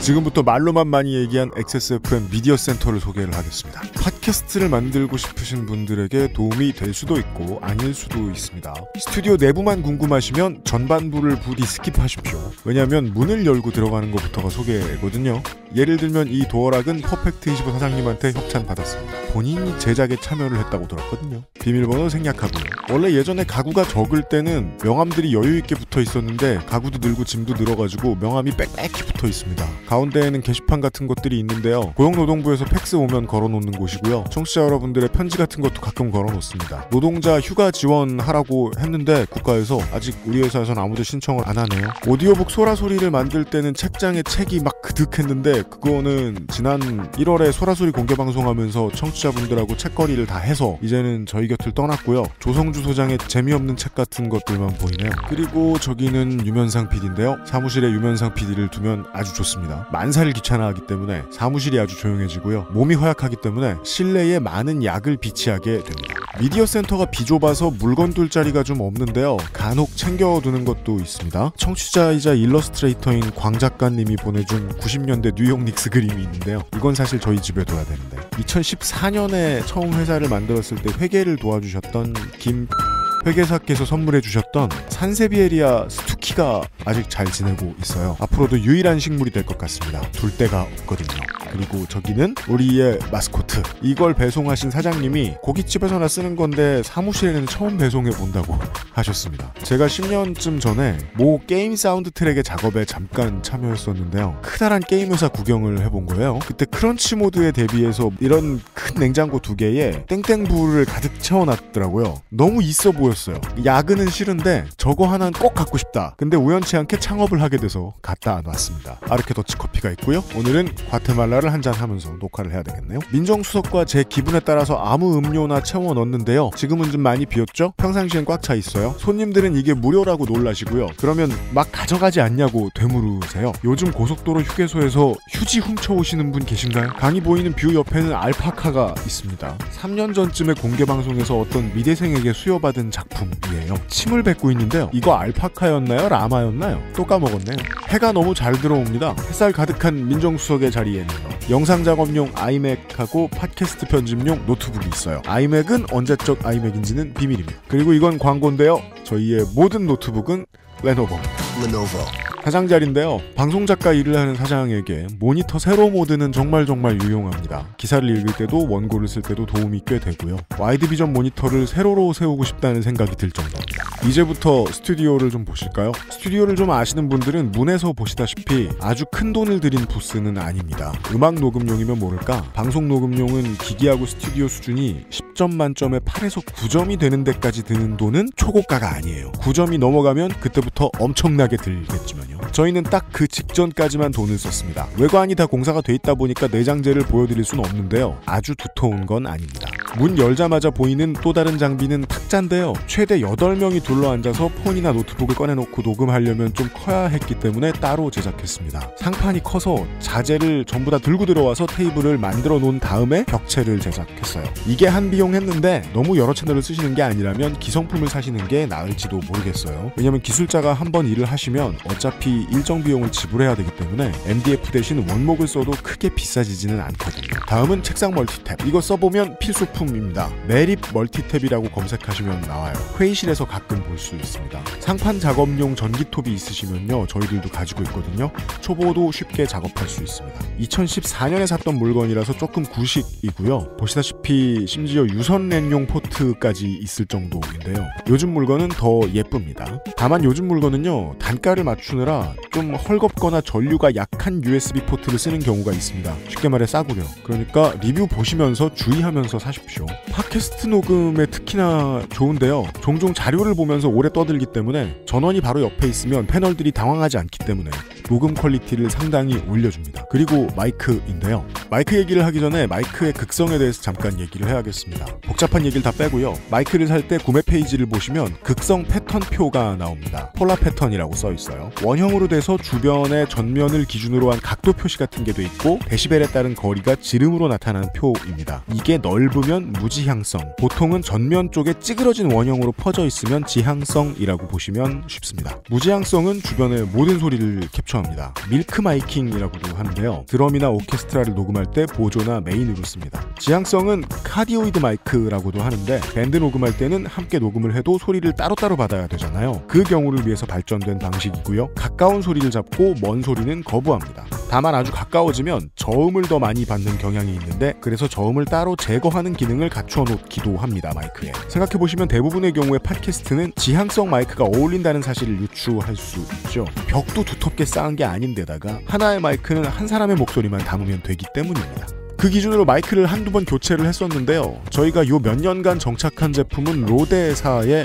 지금부터 말로만 많이 얘기한 XSFM 미디어 센터를 소개를 하겠습니다. 팟캐스트를 만들고 싶으신 분들에게 도움이 될 수도 있고 아닐 수도 있습니다. 스튜디오 내부만 궁금하시면 전반부를 부디 스킵하십시오. 왜냐하면 문을 열고 들어가는 것부터가 소개거든요. 예를 들면 이 도어락은 퍼펙트25 사장님한테 협찬받았습니다. 본인이 제작에 참여를 했다고 들었거든요. 비밀번호 생략하고요. 원래 예전에 가구가 적을 때는 명함들이 여유있게 붙어 있었는데 가구도 늘고 짐도 늘어가지고 명함이 빽빽히 붙어 있습니다. 가운데에는 게시판 같은 것들이 있는데요. 고용노동부에서 팩스 오면 걸어놓는 곳이고요. 청취자 여러분들의 편지 같은 것도 가끔 걸어놓습니다. 노동자 휴가 지원하라고 했는데 국가에서 아직 우리 회사에서는 아무도 신청을 안 하네요. 오디오북 소라소리를 만들 때는 책장에 책이 막 그득했는데 그거는 지난 1월에 소라소리 공개방송하면서 청취자분들하고 책거리를 다 해서 이제는 저희 곁을 떠났고요. 조성주 소장의 재미없는 책 같은 것들만 보이네요. 그리고 저기는 유면상 PD인데요. 사무실에 유면상 PD를 두면 아주 좋습니다. 만사를 귀찮아하기 때문에 사무실이 아주 조용해지고요. 몸이 허약하기 때문에 실내에 많은 약을 비치하게 됩니다. 미디어 센터가 비좁아서 물건 둘 자리가 좀 없는데요. 간혹 챙겨두는 것도 있습니다. 청취자이자 일러스트레이터인 광 작가님이 보내준 90년대 뉴욕 닉스 그림이 있는데요. 이건 사실 저희 집에 둬야 되는데 2014년에 처음 회사를 만들었을 때 회계를 도와주셨던 김 회계사께서 선물해 주셨던 산세비에리아 스투키가 아직 잘 지내고 있어요. 앞으로도 유일한 식물이 될 것 같습니다. 둘 데가 없거든요. 그리고 저기는 우리의 마스코트. 이걸 배송하신 사장님이 고깃집에서나 쓰는 건데 사무실에는 처음 배송해 본다고 하셨습니다. 제가 10년쯤 전에 모 게임 사운드 트랙의 작업에 잠깐 참여했었는데요. 크다란 게임 회사 구경을 해본 거예요. 그때 크런치 모드에 대비해서 이런 큰 냉장고 2개에 땡땡불을 가득 채워놨더라고요. 너무 있어 보였어요. 야근은 싫은데 저거 하나는 꼭 갖고 싶다. 근데 우연치 않게 창업을 하게 돼서 갖다 놨습니다. 아르케 더치 커피가 있고요. 오늘은 과테말라를 한잔 하면서 녹화를 해야 되겠네요. 민정수석과 제 기분에 따라서 아무 음료나 채워 넣는데요. 지금은 좀 많이 비었죠? 평상시엔 꽉 차 있어요. 손님들은 이게 무료라고 놀라시고요. 그러면 막 가져가지 않냐고 되물으세요. 요즘 고속도로 휴게소에서 휴지 훔쳐오시는 분 계신가요? 강이 보이는 뷰 옆에는 알파카가 있습니다. 3년 전쯤에 공개방송에서 어떤 미대생에게 수여받은 작품이에요. 침을 뱉고 있는데요. 이거 알파카였나요? 라마였나요? 또 까먹었네요. 해가 너무 잘 들어옵니다. 햇살 가득한 민정수석의 자리에는요. 영상 작업용 아이맥하고 팟캐스트 편집용 노트북이 있어요. 아이맥은 언제적 아이맥인지는 비밀입니다. 그리고 이건 광고인데요. 저희의 모든 노트북은 레노버. 사장 자리인데요. 방송작가 일을 하는 사장에게 모니터 세로 모드는 정말 유용합니다. 기사를 읽을 때도 원고를 쓸 때도 도움이 꽤 되고요. 와이드 비전 모니터를 세로로 세우고 싶다는 생각이 들 정도입니다. 이제부터 스튜디오를 좀 보실까요? 스튜디오를 좀 아시는 분들은 문에서 보시다시피 아주 큰 돈을 들인 부스는 아닙니다. 음악 녹음용이면 모를까? 방송 녹음용은 기기하고 스튜디오 수준이 10점 만점에 8에서 9점이 되는 데까지 드는 돈은 초고가가 아니에요. 9점이 넘어가면 그때부터 엄청나게 들겠지만요. 저희는 딱 그 직전까지만 돈을 썼습니다. 외관이 다 공사가 돼 있다 보니까 내장재를 보여드릴 수는 없는데요. 아주 두터운 건 아닙니다. 문 열자마자 보이는 또 다른 장비는 탁자인데요. 최대 8명이 둘러앉아서 폰이나 노트북을 꺼내놓고 녹음하려면 좀 커야 했기 때문에 따로 제작했습니다. 상판이 커서 자재를 전부 다 들고 들어와서 테이블을 만들어 놓은 다음에 벽체를 제작했어요. 이게 한 비용 했는데 너무 여러 채널을 쓰시는 게 아니라면 기성품을 사시는 게 나을지도 모르겠어요. 왜냐면 기술자가 한번 일을 하시면 어차피 일정 비용을 지불해야 되기 때문에 MDF 대신 원목을 써도 크게 비싸지지는 않거든요. 다음은 책상 멀티탭. 이거 써보면 필수품입니다. 매립 멀티탭이라고 검색하시면 나와요. 회의실에서 가끔 볼 수 있습니다. 상판 작업용 전기톱이 있으시면요. 저희들도 가지고 있거든요. 초보도 쉽게 작업할 수 있습니다. 2014년에 샀던 물건이라서 조금 구식이고요. 보시다시피 심지어 유선 랜용 포트까지 있을 정도인데요. 요즘 물건은 더 예쁩니다. 다만 요즘 물건은요. 단가를 맞추느라 좀 헐겁거나 전류가 약한 USB 포트를 쓰는 경우가 있습니다. 쉽게 말해 싸구려. 그러니까 리뷰 보시면서 주의하면서 사십시오. 팟캐스트 녹음에 특히나 좋은데요. 종종 자료를 보면서 오래 떠들기 때문에 전원이 바로 옆에 있으면 패널들이 당황하지 않기 때문에 녹음 퀄리티를 상당히 올려줍니다. 그리고 마이크인데요. 마이크 얘기를 하기 전에 마이크의 극성에 대해서 잠깐 얘기를 해야겠습니다. 복잡한 얘기를 다 빼고요. 마이크를 살 때 구매 페이지를 보시면 극성 패턴표가 나옵니다. 폴라 패턴이라고 써 있어요. 원형으로 중앙으로 돼서 주변의 전면을 기준으로 한 각도 표시 같은 게 돼 있고 데시벨에 따른 거리가 지름으로 나타나는 표입니다. 이게 넓으면 무지향성, 보통은 전면 쪽에 찌그러진 원형으로 퍼져 있으면 지향성이라고 보시면 쉽습니다. 무지향성은 주변의 모든 소리를 캡처합니다. 밀크 마이킹이라고도 하는데요. 드럼이나 오케스트라를 녹음할 때 보조나 메인으로 씁니다. 지향성은 카디오이드 마이크라고도 하는데 밴드 녹음할 때는 함께 녹음을 해도 소리를 따로따로 받아야 되잖아요. 그 경우를 위해서 발전된 방식이고요. 가까운 소리를 잡고 먼 소리는 거부합니다. 다만 아주 가까워지면 저음을 더 많이 받는 경향이 있는데 그래서 저음을 따로 제거하는 기능을 갖추어 놓기도 합니다. 마이크에. 생각해보시면 대부분의 경우에 팟캐스트는 지향성 마이크가 어울린다는 사실을 유추할 수 있죠. 벽도 두텁게 쌓은 게 아닌데다가 하나의 마이크는 한 사람의 목소리만 담으면 되기 때문입니다. 그 기준으로 마이크를 한두 번 교체를 했었는데요. 저희가 요 몇 년간 정착한 제품은 로데사의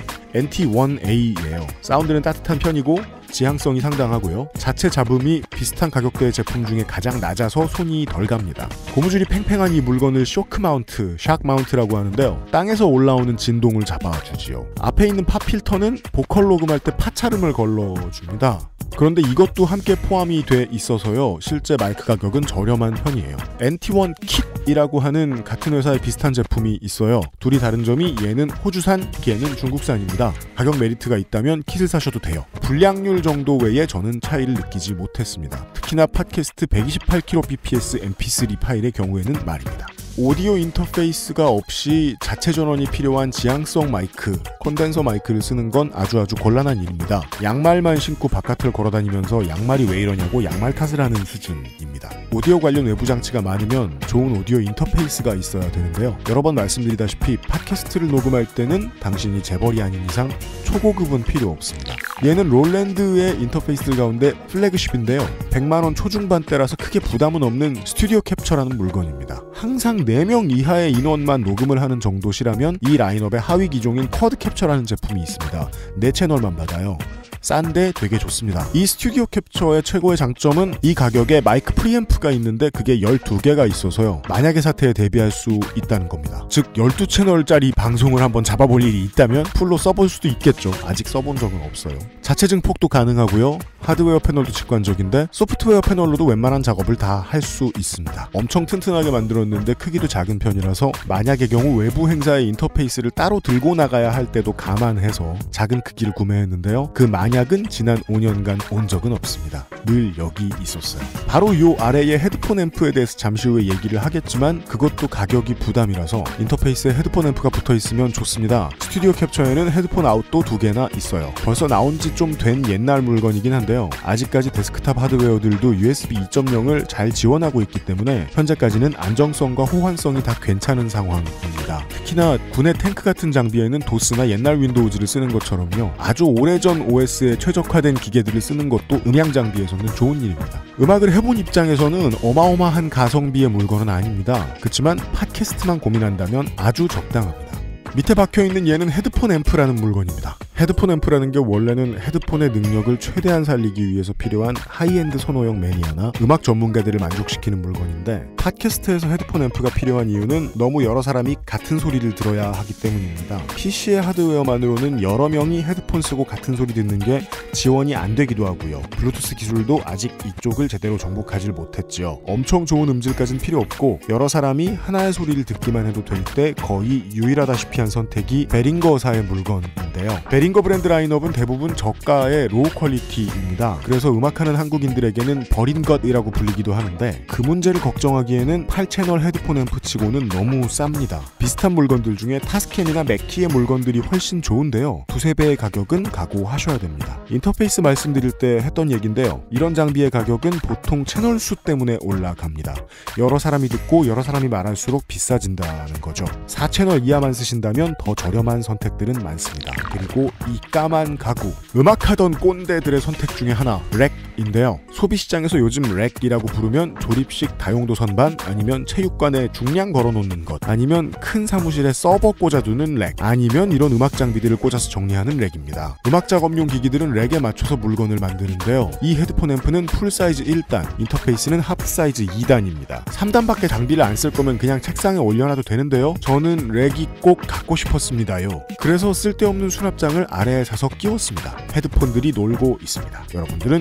NT1A예요. 사운드는 따뜻한 편이고 지향성이 상당하고요. 자체 잡음이 비슷한 가격대의 제품 중에 가장 낮아서 손이 덜 갑니다. 고무줄이 팽팽한 이 물건을 쇼크 마운트, 샥 마운트라고 하는데요. 땅에서 올라오는 진동을 잡아주지요. 앞에 있는 팝 필터는 보컬 녹음할 때 파차름을 걸러줍니다. 그런데 이것도 함께 포함이 돼 있어서요. 실제 마이크 가격은 저렴한 편이에요. NT1 킷이라고 하는 같은 회사의 비슷한 제품이 있어요. 둘이 다른 점이 얘는 호주산, 걔는 중국산입니다. 가격 메리트가 있다면 킷을 사셔도 돼요. 불량률 정도 외에 저는 차이를 느끼지 못했습니다. 특히나 팟캐스트 128kbps mp3 파일의 경우에는 말입니다. 오디오 인터페이스가 없이 자체 전원이 필요한 지향성 마이크, 콘덴서 마이크를 쓰는 건 아주 곤란한 일입니다. 양말만 신고 바깥을 걸어다니면서 양말이 왜 이러냐고 양말 탓을 하는 수준입니다. 오디오 관련 외부 장치가 많으면 좋은 오디오 인터페이스가 있어야 되는데요. 여러 번 말씀드리다시피 팟캐스트를 녹음할 때는 당신이 재벌이 아닌 이상 초고급은 필요 없습니다. 얘는 롤랜드의 인터페이스들 가운데 플래그십인데요. 100만원 초중반대라서 크게 부담은 없는 스튜디오 캡처라는 물건입니다. 항상 4명 이하의 인원만 녹음을 하는 정도시라면 이 라인업의 하위 기종인 쿼드 캡처라는 제품이 있습니다. 4채널만 받아요. 싼데 되게 좋습니다. 이 스튜디오 캡처의 최고의 장점은 이 가격에 마이크 프리앰프가 있는데 그게 12개가 있어서요. 만약의 사태에 대비할 수 있다는 겁니다. 즉 12채널짜리 방송을 한번 잡아볼 일이 있다면 풀로 써볼 수도 있겠죠. 아직 써본 적은 없어요. 자체 증폭도 가능하고요. 하드웨어 패널도 직관적인데 소프트웨어 패널로도 웬만한 작업을 다 할 수 있습니다. 엄청 튼튼하게 만들었는데 크기도 작은 편이라서 만약의 경우 외부 행사의 인터페이스를 따로 들고 나가야 할 때도 감안해서 작은 크기를 구매했는데요. 그 만약은 지난 5년간 온 적은 없습니다. 늘 여기 있었어요. 바로 요 아래의 헤드폰 앰프에 대해서 잠시 후에 얘기를 하겠지만 그것도 가격이 부담이라서 인터페이스에 헤드폰 앰프가 붙어있으면 좋습니다. 스튜디오 캡처에는 헤드폰 아웃도 2개나 있어요. 벌써 나온 지 좀 된 옛날 물건이긴 한데요. 아직까지 데스크탑 하드웨어들도 USB 2.0을 잘 지원하고 있기 때문에 현재까지는 안정성과 호환성이 다 괜찮은 상황입니다. 특히나 군의 탱크 같은 장비에는 도스나 옛날 윈도우즈를 쓰는 것처럼요. 아주 오래전 OS에 최적화된 기계들을 쓰는 것도 음향 장비에서는 좋은 일입니다. 음악을 해본 입장에서는 어마어마한 가성비의 물건은 아닙니다. 그렇지만 팟캐스트만 고민한다면 아주 적당합니다. 밑에 박혀있는 얘는 헤드폰 앰프라는 물건입니다. 헤드폰 앰프라는 게 원래는 헤드폰의 능력을 최대한 살리기 위해서 필요한 하이엔드 선호형 매니아나 음악 전문가들을 만족시키는 물건인데 팟캐스트에서 헤드폰 앰프가 필요한 이유는 너무 여러 사람이 같은 소리를 들어야 하기 때문입니다. PC의 하드웨어만으로는 여러 명이 헤드폰 쓰고 같은 소리 듣는 게 지원이 안 되기도 하고요. 블루투스 기술도 아직 이쪽을 제대로 정복하지 못했지요. 엄청 좋은 음질까지는 필요 없고 여러 사람이 하나의 소리를 듣기만 해도 될 때 거의 유일하다시피 한 선택이 베링거사의 물건인데요. 베링거 브랜드 라인업은 대부분 저가의 로우 퀄리티입니다. 그래서 음악하는 한국인들에게는 버린 것이라고 불리기도 하는데 그 문제를 걱정하기에는 8채널 헤드폰 앰프치고는 너무 쌉니다. 비슷한 물건들 중에 타스캔이나 맥키의 물건들이 훨씬 좋은데요. 2~3배의 가격은 각오하셔야 됩니다. 인터페이스 말씀드릴 때 했던 얘기인데요. 이런 장비의 가격은 보통 채널 수 때문에 올라갑니다. 여러 사람이 듣고 여러 사람이 말할수록 비싸진다는 거죠. 4채널 이하만 쓰신다면 더 저렴한 선택들은 많습니다. 그리고 이 까만 가구, 음악하던 꼰대들의 선택 중에 하나, 렉인데요. 소비시장에서 요즘 렉이라고 부르면 조립식 다용도 선반, 아니면 체육관에 중량 걸어놓는 것, 아니면 큰 사무실에 서버 꽂아두는 렉, 아니면 이런 음악 장비들을 꽂아서 정리하는 렉입니다. 음악 작업용 기기들은 렉에 맞춰서 물건을 만드는데요. 이 헤드폰 앰프는 풀사이즈 1단, 인터페이스는 하프사이즈 2단입니다. 3단밖에 장비를 안 쓸 거면 그냥 책상에 올려놔도 되는데요. 저는 렉이 꼭 갖고 싶었습니다요. 그래서 쓸데없는 수납장을 아래에 사서 끼웠습니다. 헤드폰들이 놀고 있습니다. 여러분들은 이런 것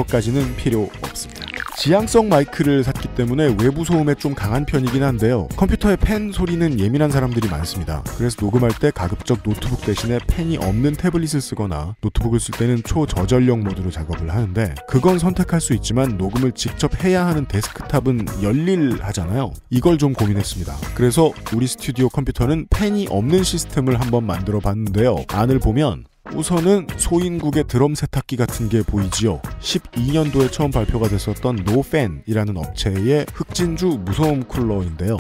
이렇게까지는 필요 없습니다. 지향성 마이크를 샀기 때문에 외부 소음에 좀 강한 편이긴 한데요. 컴퓨터의 팬 소리는 예민한 사람들이 많습니다. 그래서 녹음할 때 가급적 노트북 대신에 팬이 없는 태블릿을 쓰거나 노트북을 쓸 때는 초저전력 모드로 작업을 하는데 그건 선택할 수 있지만 녹음을 직접 해야 하는 데스크탑은 열일하잖아요. 이걸 좀 고민했습니다. 그래서 우리 스튜디오 컴퓨터는 팬이 없는 시스템을 한번 만들어 봤는데요. 안을 보면 우선은 소인국의 드럼 세탁기 같은 게 보이지요. 12년도에 처음 발표가 됐었던 노팬이라는 업체의 흑진주 무소음 쿨러인데요.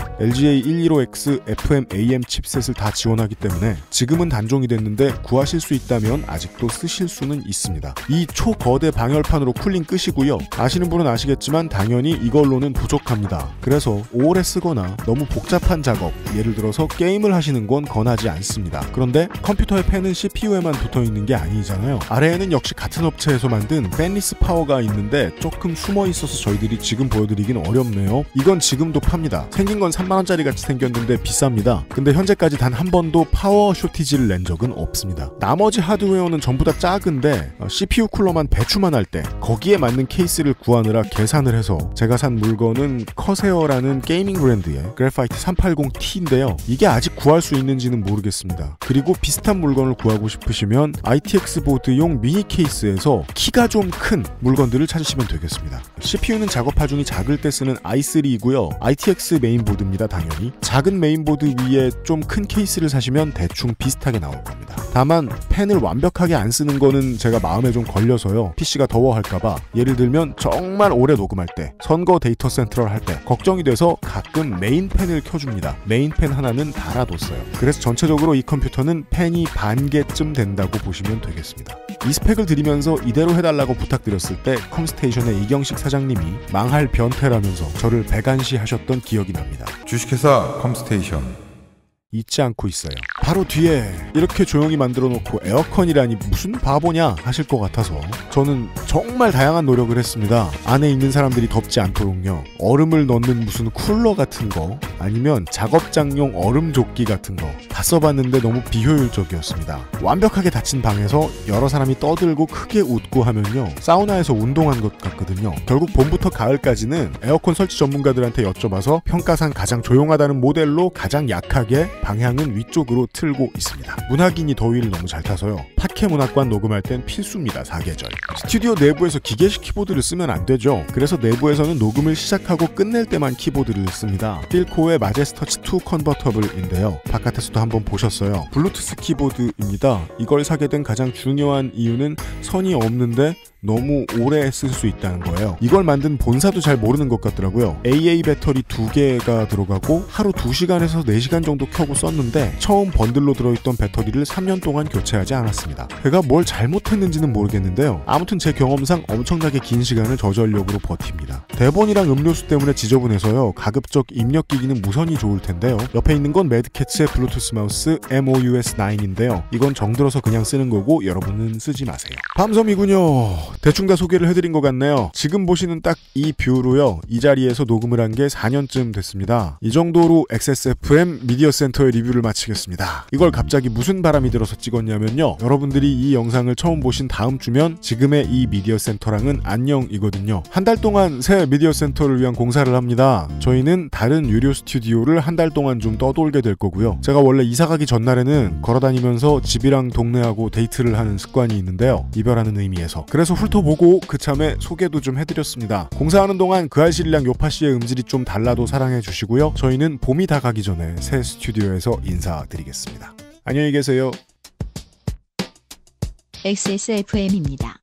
LGA115X FM AM 칩셋을 다 지원하기 때문에 지금은 단종이 됐는데 구하실 수 있다면 아직도 쓰실 수는 있습니다. 이 초거대 방열판으로 쿨링 끄시고요. 아시는 분은 아시겠지만 당연히 이걸로는 부족합니다. 그래서 오래 쓰거나 너무 복잡한 작업, 예를 들어서 게임을 하시는 건 권하지 않습니다. 그런데 컴퓨터의 팬은 CPU에만 붙어 있는 게 아니잖아요. 아래에는 역시 같은 업체에서 만든 팬리스 파워가 있는데 조금 숨어 있어서 저희들이 지금 보여드리긴 어렵네요. 이건 지금도 팝니다. 생긴 건 3만원짜리 같이 생겼는데 비쌉니다. 근데 현재까지 단 한 번도 파워 쇼티지를 낸 적은 없습니다. 나머지 하드웨어는 전부 다 작은데 CPU 쿨러만 배추만 할 때 거기에 맞는 케이스를 구하느라 계산을 해서 제가 산 물건은 커세어라는 게이밍 브랜드의 그래파이트 380T인데요. 이게 아직 구할 수 있는지는 모르겠습니다. 그리고 비슷한 물건을 구하고 싶으시면 ITX 보드용 미니 케이스에서 키가 좀 큰 물건들을 찾으시면 되겠습니다. CPU는 작업 하중이 작을 때 쓰는 i3이고요. ITX 메인보드입니다. 당연히. 작은 메인보드 위에 좀 큰 케이스를 사시면 대충 비슷하게 나올 겁니다. 다만 펜을 완벽하게 안 쓰는 거는 제가 마음에 좀 걸려서요. PC가 더워할까봐 예를 들면 정말 오래 녹음할 때 선거 데이터 센트럴 할 때 걱정이 돼서 가끔 메인 펜을 켜줍니다. 메인 펜 하나는 달아뒀어요. 그래서 전체적으로 이 컴퓨터는 펜이 반 개쯤 된다고 보시면 되겠습니다. 이 스펙을 드리면서 이대로 해달라고 부탁드렸을 때 컴스테이션의 이경식 사장님이 망할 변태라면서 저를 배관시하셨던 기억이 납니다. 주식회사 컴스테이션 잊지 않고 있어요. 바로 뒤에 이렇게 조용히 만들어 놓고 에어컨이라니 무슨 바보냐 하실 것 같아서 저는 정말 다양한 노력을 했습니다. 안에 있는 사람들이 덥지 않도록요. 얼음을 넣는 무슨 쿨러 같은 거 아니면 작업장용 얼음 조끼 같은 거 다 써봤는데 너무 비효율적이었습니다. 완벽하게 닫힌 방에서 여러 사람이 떠들고 크게 웃고 하면요. 사우나에서 운동한 것 같거든요. 결국 봄부터 가을까지는 에어컨 설치 전문가들한테 여쭤봐서 평가상 가장 조용하다는 모델로 가장 약하게 방향은 위쪽으로 틀고 있습니다. 문학인이 더위를 너무 잘 타서요. 팟캐 문학관 녹음할 땐 필수입니다. 사계절. 스튜디오 내부에서 기계식 키보드를 쓰면 안 되죠. 그래서 내부에서는 녹음을 시작하고 끝낼 때만 키보드를 씁니다. 필코의 마제스터치 2 컨버터블인데요. 바깥에서도 한번 보셨어요. 블루투스 키보드입니다. 이걸 사게 된 가장 중요한 이유는 선이 없는데 너무 오래 쓸 수 있다는 거예요. 이걸 만든 본사도 잘 모르는 것 같더라고요. AA 배터리 2개가 들어가고 하루 2시간에서 4시간 정도 켜고 썼는데 처음 번들로 들어있던 배터리를 3년 동안 교체하지 않았습니다. 제가 뭘 잘못했는지는 모르겠는데요. 아무튼 제 경험상 엄청나게 긴 시간을 저전력으로 버팁니다. 대본이랑 음료수 때문에 지저분해서요. 가급적 입력기기는 무선이 좋을 텐데요. 옆에 있는 건 매드캣츠의 블루투스 마우스 MOUS9인데요. 이건 정들어서 그냥 쓰는 거고 여러분은 쓰지 마세요. 밤섬이군요. 대충 다 소개를 해드린 것 같네요. 지금 보시는 딱 이 뷰로요. 이 자리에서 녹음을 한 게 4년쯤 됐습니다. 이 정도로 XSFM 미디어 센터의 리뷰를 마치겠습니다. 이걸 갑자기 무슨 바람이 들어서 찍었냐면요. 여러분들이 이 영상을 처음 보신 다음 주면 지금의 이 미디어 센터랑은 안녕이거든요. 한 달 동안 새 미디어 센터를 위한 공사를 합니다. 저희는 다른 유료 스튜디오를 한 달 동안 좀 떠돌게 될 거고요. 제가 원래 이사 가기 전날에는 걸어다니면서 집이랑 동네하고 데이트를 하는 습관이 있는데요. 이별하는 의미에서. 그래서 훑어보고 그참에 소개도 좀 해드렸습니다. 공사하는 동안 그 알실이랑 요파씨의 음질이 좀 달라도 사랑해 주시고요. 저희는 봄이 다 가기 전에 새 스튜디오에서 인사드리겠습니다. 안녕히 계세요. XSFM입니다.